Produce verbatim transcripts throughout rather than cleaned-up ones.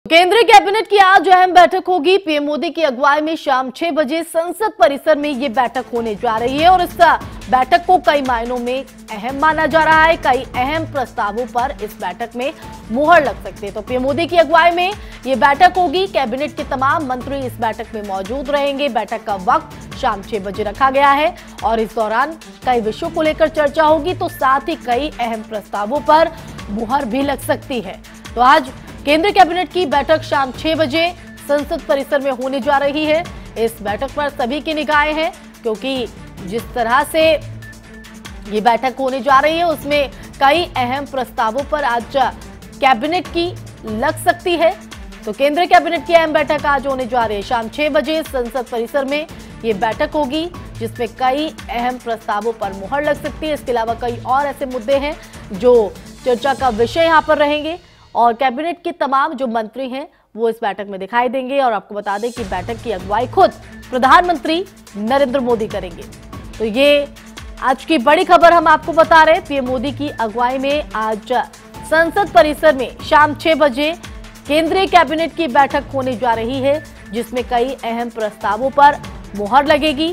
केंद्रीय कैबिनेट की आज अहम बैठक होगी। पीएम मोदी की अगुवाई में शाम छह बजे संसद परिसर में ये बैठक होने जा रही है और इस बैठक को कई मायनों में अहम माना जा रहा है। कई अहम प्रस्तावों पर इस बैठक में मुहर लग सकती है। तो पीएम मोदी की अगुवाई में ये बैठक होगी। कैबिनेट के तमाम मंत्री इस बैठक में मौजूद रहेंगे। बैठक का वक्त शाम छह बजे रखा गया है और इस दौरान कई विषयों को लेकर चर्चा होगी, तो साथ ही कई अहम प्रस्तावों पर मुहर भी लग सकती है। तो आज केंद्रीय कैबिनेट की बैठक शाम छह बजे संसद परिसर में होने जा रही है। इस बैठक पर सभी की निगाहें हैं, क्योंकि जिस तरह से ये बैठक होने जा रही है उसमें कई अहम प्रस्तावों पर आज कैबिनेट की लग सकती है। तो केंद्रीय कैबिनेट की अहम बैठक आज होने जा रही है। शाम छह बजे संसद परिसर में ये बैठक होगी, जिसमें कई अहम प्रस्तावों पर मुहर लग सकती है। इसके अलावा कई और ऐसे मुद्दे हैं जो चर्चा का विषय यहाँ पर रहेंगे और कैबिनेट के तमाम जो मंत्री हैं वो इस बैठक में दिखाई देंगे। और आपको बता दें कि बैठक की अगुवाई खुद प्रधानमंत्री नरेंद्र मोदी करेंगे। तो ये आज की बड़ी खबर हम आपको बता रहे हैं। पीएम मोदी की अगुवाई में आज संसद परिसर में शाम छह बजे केंद्रीय कैबिनेट की बैठक होने जा रही है, जिसमें कई अहम प्रस्तावों पर मुहर लगेगी।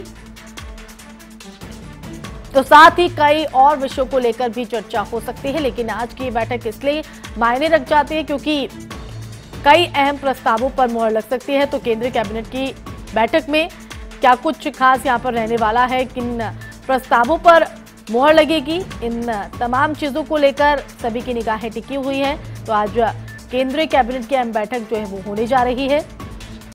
तो साथ ही कई और विषयों को लेकर भी चर्चा हो सकती है। लेकिन आज की बैठक इसलिए मायने रख जाती है क्योंकि कई अहम प्रस्तावों पर मुहर लग सकती है। तो केंद्रीय कैबिनेट की बैठक में क्या कुछ खास यहां पर रहने वाला है, किन प्रस्तावों पर मुहर लगेगी, इन तमाम चीजों को लेकर सभी की निगाहें टिकी हुई हैं। तो आज केंद्रीय कैबिनेट की अहम बैठक जो है वो होने जा रही है।